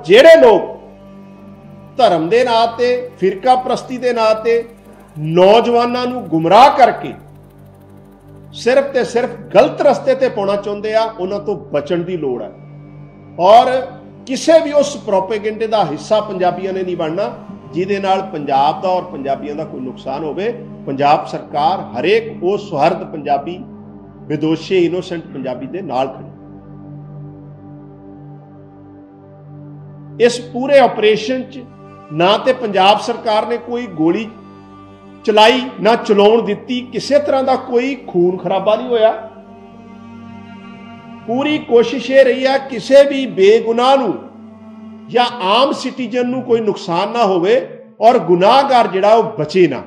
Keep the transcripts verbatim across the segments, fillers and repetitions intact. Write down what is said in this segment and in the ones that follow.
ਜਿਹੜੇ ਲੋਕ ਧਰਮ ਦੇ ਨਾਂ ਤੇ ਫਿਰਕਾ ਪ੍ਰਸਤੀ ਦੇ ਨਾਂ ਤੇ ਨੌਜਵਾਨਾਂ ਨੂੰ ਗੁੰਮਰਾਹ ਕਰਕੇ ਸਿਰਫ ਤੇ ਸਿਰਫ ਗਲਤ ਰਸਤੇ ਤੇ ਪਾਉਣਾ ਚਾਹੁੰਦੇ ਆ, ਉਹਨਾਂ ਤੋਂ ਬਚਣ ਦੀ ਲੋੜ ਹੈ। ਔਰ ਕਿਸੇ ਵੀ ਉਸ ਪ੍ਰੋਪੇਗੈਂਡੇ ਦਾ ਹਿੱਸਾ ਪੰਜਾਬੀਆਂ ਨੇ ਨਹੀਂ ਬਣਨਾ ਜਿਹਦੇ ਨਾਲ ਪੰਜਾਬ ਦਾ ਔਰ ਪੰਜਾਬੀਆਂ ਦਾ ਕੋਈ ਨੁਕਸਾਨ ਹੋਵੇ। ਪੰਜਾਬ ਸਰਕਾਰ ਹਰੇਕ ਉਹ ਸੁਹਰਦ ਪੰਜਾਬੀ, ਵਿਦੋਸ਼ੀ ਇਨੋਸੈਂਟ ਪੰਜਾਬੀ ਦੇ ਨਾਲ ਖੜੀ। ਇਸ ਪੂਰੇ ਆਪਰੇਸ਼ਨ 'ਚ ਨਾ ਤੇ ਪੰਜਾਬ ਸਰਕਾਰ ਨੇ ਕੋਈ ਗੋਲੀ ਚਲਾਈ, ਨਾ ਚਲਾਉਣ ਦਿੱਤੀ, ਕਿਸੇ ਤਰ੍ਹਾਂ ਦਾ ਕੋਈ ਖੂਨ ਖਰਾਬਾ ਨਹੀਂ ਹੋਇਆ। ਪੂਰੀ ਕੋਸ਼ਿਸ਼ ਇਹ ਰਹੀ ਹੈ ਕਿਸੇ ਵੀ ਬੇਗੁਨਾਹ ਨੂੰ ਜਾਂ ਆਮ ਸਿਟੀਜ਼ਨ ਨੂੰ ਕੋਈ ਨੁਕਸਾਨ ਨਾ ਹੋਵੇ ਔਰ ਗੁਨਾਹਗਾਰ ਜਿਹੜਾ ਉਹ ਬਚੇ ਨਾ।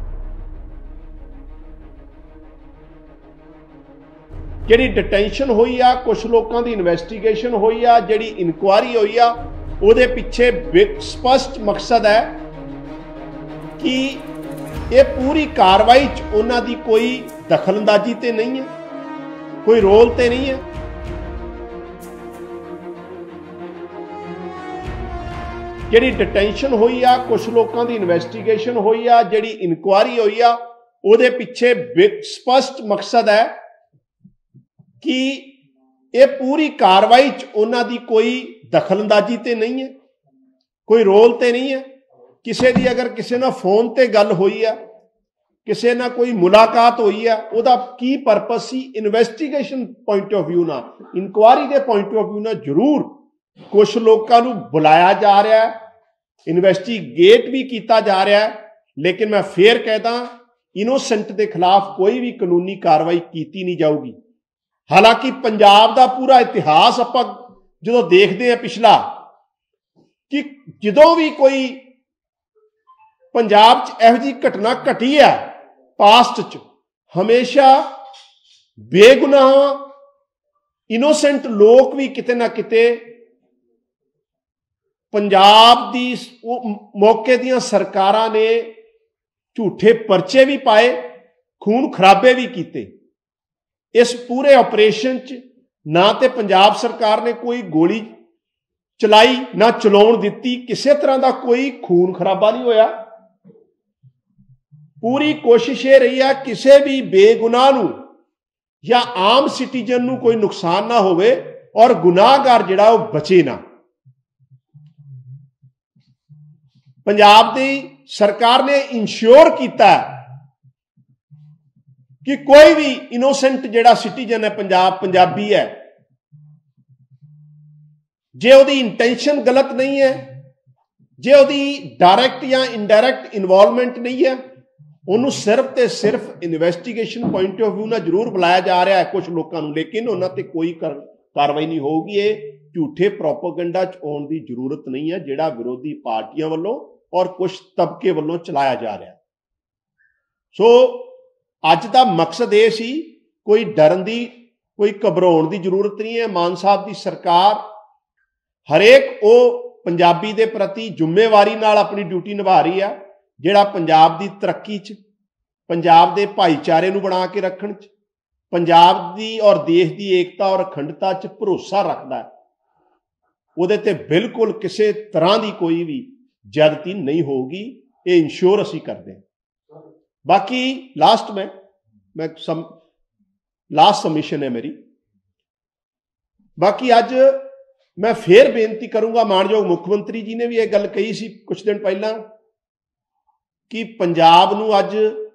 ਜਿਹੜੀ ਡਿਟੈਂਸ਼ਨ ਹੋਈ ਆ, ਕੁਝ ਲੋਕਾਂ ਦੀ ਇਨਵੈਸਟੀਗੇਸ਼ਨ ਹੋਈ ਆ, ਜਿਹੜੀ ਇਨਕੁਆਇਰੀ ਹੋਈ ਆ, ਉਹਦੇ ਪਿੱਛੇ ਸਪਸ਼ਟ ਮਕਸਦ ਹੈ ਕਿ ਇਹ ਪੂਰੀ ਕਾਰਵਾਈ 'ਚ ਉਹਨਾਂ ਦੀ ਕੋਈ ਦਖਲਅੰਦਾਜ਼ੀ ਤੇ ਨਹੀਂ ਹੈ, ਕੋਈ ਰੋਲ ਤੇ ਨਹੀਂ ਹੈ। ਜਿਹੜੀ ਡਿਟੈਂਸ਼ਨ ਹੋਈ ਆ, ਕੁਝ ਲੋਕਾਂ ਦੀ ਇਨਵੈਸਟੀਗੇਸ਼ਨ ਹੋਈ ਆ, ਜਿਹੜੀ ਇਨਕੁਆਇਰੀ ਹੋਈ ਆ, ਉਹਦੇ ਪਿੱਛੇ ਸਪਸ਼ਟ ਮਕਸਦ ਹੈ ਕਿ ਇਹ ਪੂਰੀ ਕਾਰਵਾਈ 'ਚ ਉਹਨਾਂ ਦੀ ਕੋਈ ਦਖਲਅੰਦਾਜ਼ੀ ਤੇ ਨਹੀਂ ਹੈ, ਕੋਈ ਰੋਲ ਤੇ ਨਹੀਂ ਹੈ। ਕਿਸੇ ਦੀ ਅਗਰ ਕਿਸੇ ਨਾਲ ਫੋਨ ਤੇ ਗੱਲ ਹੋਈ ਆ, ਕਿਸੇ ਨਾਲ ਕੋਈ ਮੁਲਾਕਾਤ ਹੋਈ ਆ, ਉਹਦਾ ਕੀ ਪਰਪਸ ਸੀ? ਇਨਵੈਸਟੀਗੇਸ਼ਨ ਪੁਆਇੰਟ ਆਫ ਵਿਊ ਨਾਲ, ਇਨਕੁਆਇਰੀ ਦੇ ਪੁਆਇੰਟ ਆਫ ਵਿਊ ਨਾਲ ਜ਼ਰੂਰ ਕੁਝ ਲੋਕਾਂ ਨੂੰ ਬੁਲਾਇਆ ਜਾ ਰਿਹਾ ਹੈ, ਇਨਵੈਸਟੀਗੇਟ ਵੀ ਕੀਤਾ ਜਾ ਰਿਹਾ ਹੈ, ਲੇਕਿਨ ਮੈਂ ਫੇਰ ਕਹਿਦਾ ਇਨੋਸੈਂਟ ਦੇ ਖਿਲਾਫ ਕੋਈ ਵੀ ਕਾਨੂੰਨੀ ਕਾਰਵਾਈ ਕੀਤੀ ਨਹੀਂ ਜਾਊਗੀ। ਹਾਲਾਂਕਿ ਪੰਜਾਬ ਦਾ ਪੂਰਾ ਇਤਿਹਾਸ ਆਪਾਂ ਜਦੋਂ ਦੇਖਦੇ ਹਾਂ ਪਿਛਲਾ, ਕਿ ਜਦੋਂ ਵੀ ਕੋਈ ਪੰਜਾਬ 'ਚ ਇਹੋ ਜਿਹੀ ਘਟਨਾ ਘਟੀ ਹੈ ਪਾਸਟ 'ਚ, ਹਮੇਸ਼ਾ ਬੇਗੁਨਾਹ ਇਨੋਸੈਂਟ ਲੋਕ ਵੀ ਕਿਤੇ ਨਾ ਕਿਤੇ ਪੰਜਾਬ ਦੀ ਮੌਕੇ ਦੀਆਂ ਸਰਕਾਰਾਂ ਨੇ ਝੂਠੇ ਪਰਚੇ ਵੀ ਪਾਏ, ਖੂਨ ਖਰਾਬੇ ਵੀ ਕੀਤੇ। ਇਸ ਪੂਰੇ ਆਪਰੇਸ਼ਨ 'ਚ ਨਾ ਤੇ ਪੰਜਾਬ ਸਰਕਾਰ ਨੇ ਕੋਈ ਗੋਲੀ ਚਲਾਈ, ਨਾ ਚਲਾਉਣ ਦਿੱਤੀ, ਕਿਸੇ ਤਰ੍ਹਾਂ ਦਾ ਕੋਈ ਖੂਨ ਖਰਾਬਾ ਨਹੀਂ ਹੋਇਆ। ਪੂਰੀ ਕੋਸ਼ਿਸ਼ ਇਹ ਰਹੀ ਹੈ ਕਿਸੇ ਵੀ ਬੇਗੁਨਾਹ ਨੂੰ ਜਾਂ ਆਮ ਸਿਟੀਜ਼ਨ ਨੂੰ ਕੋਈ ਨੁਕਸਾਨ ਨਾ ਹੋਵੇ ਔਰ ਗੁਨਾਹਗਾਰ ਜਿਹੜਾ ਉਹ ਬਚੇ ਨਾ। ਪੰਜਾਬ ਦੀ ਸਰਕਾਰ ਨੇ ਇੰਸ਼ੋਰ ਕੀਤਾ ਕਿ ਕੋਈ ਵੀ ਇਨੋਸੈਂਟ ਜਿਹੜਾ ਸਿਟੀਜ਼ਨ ਹੈ ਪੰਜਾਬ ਪੰਜਾਬੀ ਹੈ, ਜੇ ਉਹਦੀ ਇੰਟੈਂਸ਼ਨ ਗਲਤ ਨਹੀਂ ਹੈ, ਜੇ ਉਹਦੀ ਡਾਇਰੈਕਟ ਜਾਂ ਇਨਡਾਇਰੈਕਟ ਇਨਵੋਲਵਮੈਂਟ ਨਹੀਂ ਹੈ, ਉਹਨੂੰ ਸਿਰਫ ਤੇ ਸਿਰਫ ਇਨਵੈਸਟੀਗੇਸ਼ਨ ਪੁਆਇੰਟ ਆਫ ਵਿਊ ਨਾਲ ਜ਼ਰੂਰ ਬੁਲਾਇਆ ਜਾ ਰਿਹਾ ਹੈ ਕੁਝ ਲੋਕਾਂ ਨੂੰ, ਲੇਕਿਨ ਉਹਨਾਂ ਤੇ ਕੋਈ ਕਾਰਵਾਈ ਨਹੀਂ ਹੋਊਗੀ। ਇਹ ਝੂਠੇ ਪ੍ਰੋਪੇਗੈਂਡਾ 'ਚ ਆਉਣ ਦੀ ਜ਼ਰੂਰਤ ਨਹੀਂ ਹੈ ਜਿਹੜਾ ਵਿਰੋਧੀ ਪਾਰਟੀਆਂ ਵੱਲੋਂ ਔਰ ਕੁਝ ਤਬਕੇ ਵੱਲੋਂ ਚਲਾਇਆ ਜਾ ਰਿਹਾ। ਸੋ ਅੱਜ ਦਾ ਮਕਸਦ ਇਹ ਸੀ, ਕੋਈ ਡਰਨ ਦੀ, ਕੋਈ ਘਬਰਾਉਣ ਦੀ ਜ਼ਰੂਰਤ ਨਹੀਂ ਹੈ। ਮਾਨ ਸਾਹਿਬ ਦੀ ਸਰਕਾਰ ਹਰੇਕ ਉਹ ਪੰਜਾਬੀ ਦੇ ਪ੍ਰਤੀ ਜ਼ਿੰਮੇਵਾਰੀ ਨਾਲ ਆਪਣੀ ਡਿਊਟੀ ਨਿਭਾ ਰਹੀ ਹੈ ਜਿਹੜਾ ਪੰਜਾਬ ਦੀ ਤਰੱਕੀ 'ਚ, ਪੰਜਾਬ ਦੇ ਭਾਈਚਾਰੇ ਨੂੰ ਬਣਾ ਕੇ ਰੱਖਣ 'ਚ, ਪੰਜਾਬ ਦੀ ਔਰ ਦੇਸ਼ ਦੀ ਏਕਤਾ ਔਰ ਅਖੰਡਤਾ 'ਚ ਭਰੋਸਾ ਰੱਖਦਾ ਹੈ। ਉਹਦੇ ਤੇ ਬਿਲਕੁਲ ਕਿਸੇ ਤਰ੍ਹਾਂ ਦੀ ਕੋਈ ਵੀ ਜ਼ਿਆਦਤੀ ਨਹੀਂ ਹੋਊਗੀ, ਇਹ ਇੰਸ਼ੋਰ ਅਸੀਂ ਕਰਦੇ ਹਾਂ। ਬਾਕੀ ਲਾਸਟ में मैं सम लास्ट सबमिशन है मेरी। बाकी अज मैं फिर बेनती करूंगा, मानयोग मुख्यमंत्री जी ने भी यह गल कही सी कुछ दिन पहला कि पंजाब नूं अज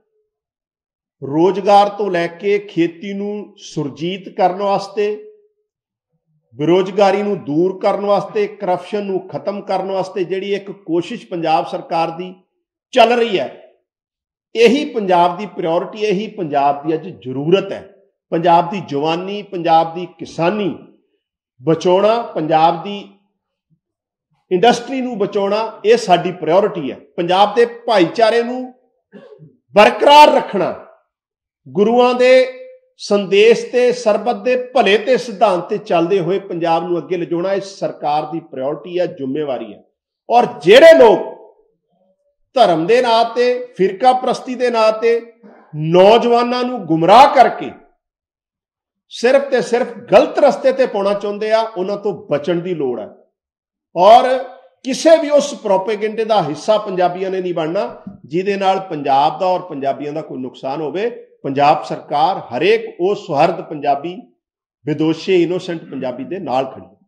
रोजगार तो लैके खेती नूं सुरजीत करने वास्ते, बेरोजगारी नूं दूर करने वास्ते, करप्शन नूं खत्म करने वास्ते जिहड़ी एक कोशिश पंजाब सरकार दी चल रही है, यही पंजाब दी प्रायोरिटी, यही पंजाब दी अज जरूरत है। पंजाब दी जवानी, पंजाब दी किसानी बचाउणा, पंजाब दी इंडस्ट्री नूं बचाउणा, यह साडी प्रायोरिटी है। पंजाब दे भाईचारे नूं बरकरार रखना, गुरुआं दे संदेश ते सरबत दे भले ते सिद्धांत ते चलदे होए पंजाब नूं अगे लिजाउणा इस सरकार दी प्रायोरिटी है, जिम्मेवारी है। और जिहड़े लोग धर्म दे नां ते, फिरका प्रस्ती दे नां ते नौजवानां नूं गुमराह करके सिर्फ ते सिर्फ गलत रस्ते ते पाउणा चाहुंदे आ, उन्हां तों बचण दी लोड़ है। ਔਰ ਕਿਸੇ ਵੀ ਉਸ ਪ੍ਰੋਪੇਗੈਂਡੇ ਦਾ ਹਿੱਸਾ ਪੰਜਾਬੀਆਂ ਨੇ ਨਹੀਂ ਬਣਨਾ ਜਿਹਦੇ ਨਾਲ ਪੰਜਾਬ ਦਾ ਔਰ ਪੰਜਾਬੀਆਂ ਦਾ ਕੋਈ ਨੁਕਸਾਨ ਹੋਵੇ। ਪੰਜਾਬ ਸਰਕਾਰ ਹਰੇਕ ਉਹ ਸੁਹਰਦ ਪੰਜਾਬੀ, ਵਿਦੋਸ਼ੀ ਇਨੋਸੈਂਟ ਪੰਜਾਬੀ ਦੇ ਨਾਲ ਖੜੀ।